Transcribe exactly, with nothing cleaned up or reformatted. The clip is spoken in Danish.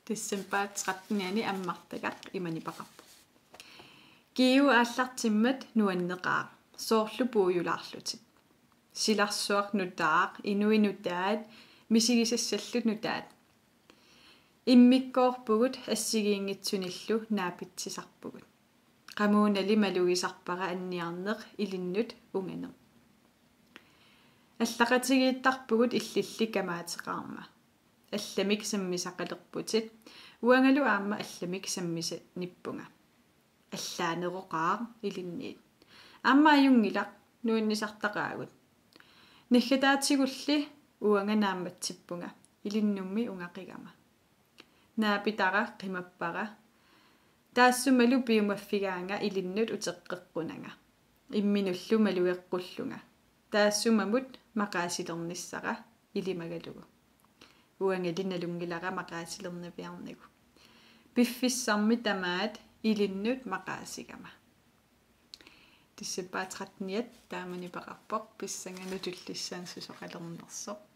December trettende ammartagaq imanipaqarpu. Kiu aallartimmat nuanneqaa soorlu puuyulaarlutit. Silarsuaq nutaaq inuinutaat misigisassallut nutaat. Immikkoorpugut assigiingitsunillu naapitsisarpugut. Qamuunali malugisarpara anniarneq ilinnut unganeq. Allaqatigiittarpugut illilli kamaateqaarma. Allamik sammisaqalerputit uangalu aamma allamik sammisa nippunga. Allaaneroqaar ilinniit. Aamma ajungilaq nuunnisartaqaagut. Niggataatigulli uanganaammatsippunga ilinnummi ungaqigama. Naapitara qimappara taassumalu piumaffigaanga ilinnut uteqqeqqunanga. Imminullu malueqqulluga. Taassumamut maqaasilernissaqa ilimagalugu. Uangalinalungilara maqaasilernapiarnigu. Piffissarmi tamaat ilinnut maqaasigama. December trettende taamani paqarpoq pissanganutullissaansusoqalernersoq.